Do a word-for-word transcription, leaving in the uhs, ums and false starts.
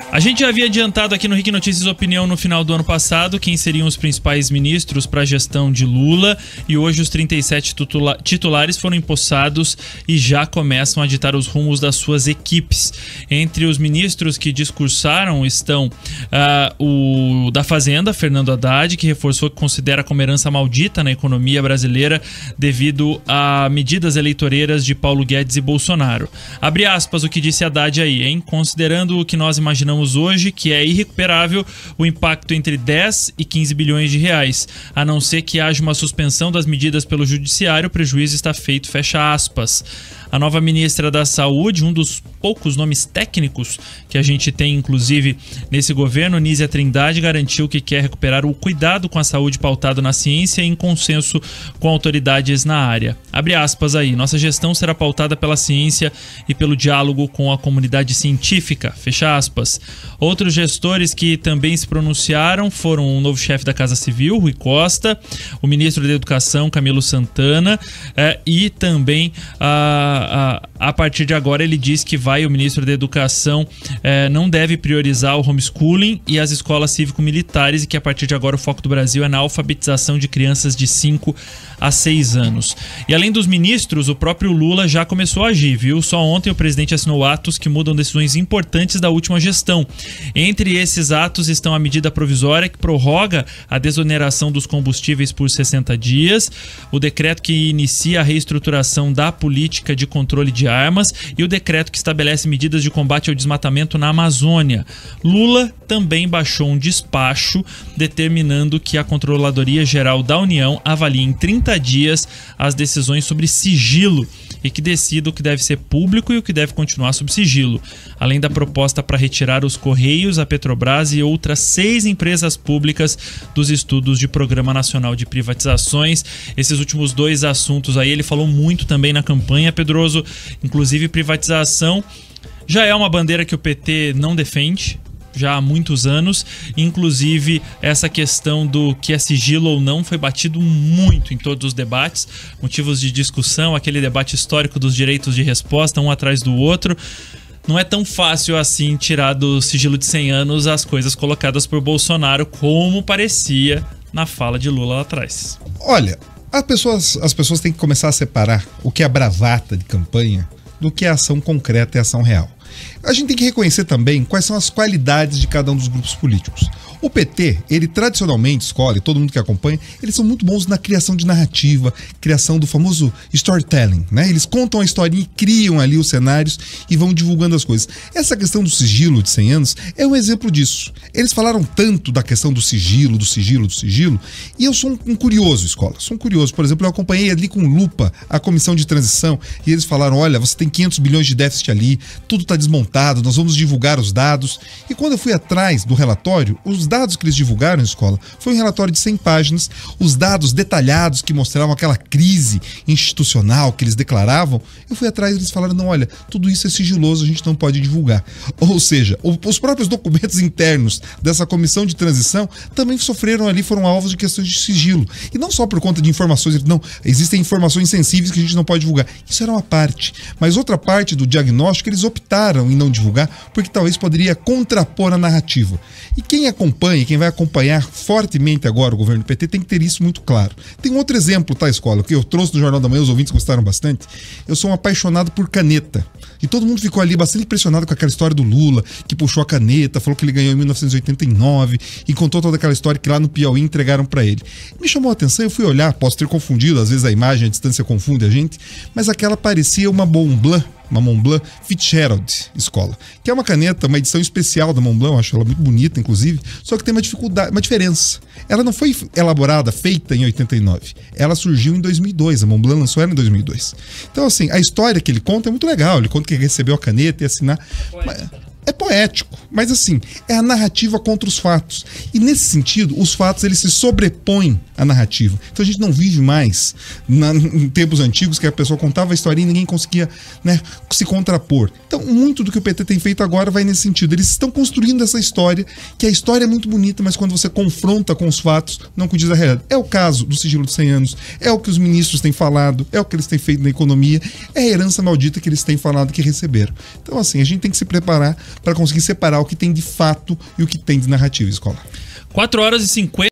A gente já havia adiantado aqui no R I C Notícias Opinião no final do ano passado quem seriam os principais ministros para a gestão de Lula, e hoje os trinta e sete titula- titulares foram empossados e já começam a ditar os rumos das suas equipes. Entre os ministros que discursaram estão uh, o da Fazenda, Fernando Haddad, que reforçou que considera como herança maldita na economia brasileira devido a medidas eleitoreiras de Paulo Guedes e Bolsonaro. Abre aspas o que disse Haddad aí, hein? Considerando o que nós imaginamos hoje, que é irrecuperável o impacto entre dez e quinze bilhões de reais. A não ser que haja uma suspensão das medidas pelo judiciário, o prejuízo está feito, fecha aspas. A nova ministra da Saúde, um dos poucos nomes técnicos que a gente tem, inclusive, nesse governo, Nízia Trindade, garantiu que quer recuperar o cuidado com a saúde pautado na ciência e em consenso com autoridades na área. Abre aspas aí, nossa gestão será pautada pela ciência e pelo diálogo com a comunidade científica, fecha aspas. Outros gestores que também se pronunciaram foram o novo chefe da Casa Civil, Rui Costa, o ministro da Educação, Camilo Santana, eh, e também a A, a partir de agora ele diz que vai, o ministro da Educação eh, não deve priorizar o homeschooling e as escolas cívico-militares, e que a partir de agora o foco do Brasil é na alfabetização de crianças de cinco a seis anos. E além dos ministros, o próprio Lula já começou a agir, viu? Só ontem o presidente assinou atos que mudam decisões importantes da última gestão. Entre esses atos estão a medida provisória que prorroga a desoneração dos combustíveis por sessenta dias, o decreto que inicia a reestruturação da política de controle de armas e o decreto que estabelece medidas de combate ao desmatamento na Amazônia. Lula também baixou um despacho determinando que a Controladoria Geral da União avalie em trinta dias as decisões sobre sigilo e que decida o que deve ser público e o que deve continuar sob sigilo. Além da proposta para retirar os Correios, a Petrobras e outras seis empresas públicas dos estudos de Programa Nacional de Privatizações. Esses últimos dois assuntos aí ele falou muito também na campanha, Pedroso. Inclusive, privatização já é uma bandeira que o P T não defende já há muitos anos. Inclusive, essa questão do que é sigilo ou não foi batido muito em todos os debates, motivos de discussão, aquele debate histórico dos direitos de resposta, um atrás do outro. Não é tão fácil assim tirar do sigilo de cem anos as coisas colocadas por Bolsonaro, como parecia na fala de Lula lá atrás. Olha, as pessoas, as pessoas têm que começar a separar o que é bravata de campanha do que é ação concreta e ação real. A gente tem que reconhecer também quais são as qualidades de cada um dos grupos políticos. O P T, ele tradicionalmente escolhe, todo mundo que acompanha, eles são muito bons na criação de narrativa, criação do famoso storytelling, né? Eles contam a historinha e criam ali os cenários e vão divulgando as coisas. Essa questão do sigilo de cem anos é um exemplo disso. Eles falaram tanto da questão do sigilo, do sigilo, do sigilo, e eu sou um, um curioso, escola, sou um curioso. Por exemplo, eu acompanhei ali com lupa a comissão de transição e eles falaram, olha, você tem quinhentos bilhões de déficit ali, tudo está desmontado, nós vamos divulgar os dados. E quando eu fui atrás do relatório, os dados que eles divulgaram na escola foi um relatório de cem páginas, os dados detalhados que mostravam aquela crise institucional que eles declaravam. Eu fui atrás e eles falaram, não, olha, tudo isso é sigiloso, a gente não pode divulgar. Ou seja, os próprios documentos internos dessa comissão de transição também sofreram ali, foram alvos de questões de sigilo. E não só por conta de informações, não, existem informações sensíveis que a gente não pode divulgar. Isso era uma parte. Mas outra parte do diagnóstico, eles optaram em não divulgar, porque talvez poderia contrapor a narrativa. E quem acompanha, quem vai acompanhar fortemente agora o governo do P T tem que ter isso muito claro. Tem um outro exemplo, tá, escola, que eu trouxe no Jornal da Manhã, os ouvintes gostaram bastante. Eu sou um apaixonado por caneta. E todo mundo ficou ali bastante impressionado com aquela história do Lula, que puxou a caneta, falou que ele ganhou em mil novecentos e oitenta e nove e contou toda aquela história que lá no Piauí entregaram para ele. Me chamou a atenção, eu fui olhar, posso ter confundido, às vezes a imagem, a distância confunde a gente, mas aquela parecia uma Montblanc, uma Montblanc Fitzgerald, escola, que é uma caneta, uma edição especial da Montblanc, eu acho ela muito bonita, inclusive, só que tem uma dificuldade, uma diferença. Ela não foi elaborada, feita em oitenta e nove, ela surgiu em dois mil e dois, a Montblanc lançou ela em dois mil e dois. Então, assim, a história que ele conta é muito legal, ele conta que recebeu a caneta e assinar. Mas é poético, mas assim, é a narrativa contra os fatos. E nesse sentido, os fatos eles se sobrepõem à narrativa. Então a gente não vive mais na, em tempos antigos que a pessoa contava a historinha e ninguém conseguia, né, se contrapor. Então muito do que o P T tem feito agora vai nesse sentido. Eles estão construindo essa história, que a história é muito bonita, mas quando você confronta com os fatos, não condiz a realidade. É o caso do sigilo de cem anos, é o que os ministros têm falado, é o que eles têm feito na economia, é a herança maldita que eles têm falado que receberam. Então assim, a gente tem que se preparar para conseguir separar o que tem de fato e o que tem de narrativa escolar. quatro horas e cinquenta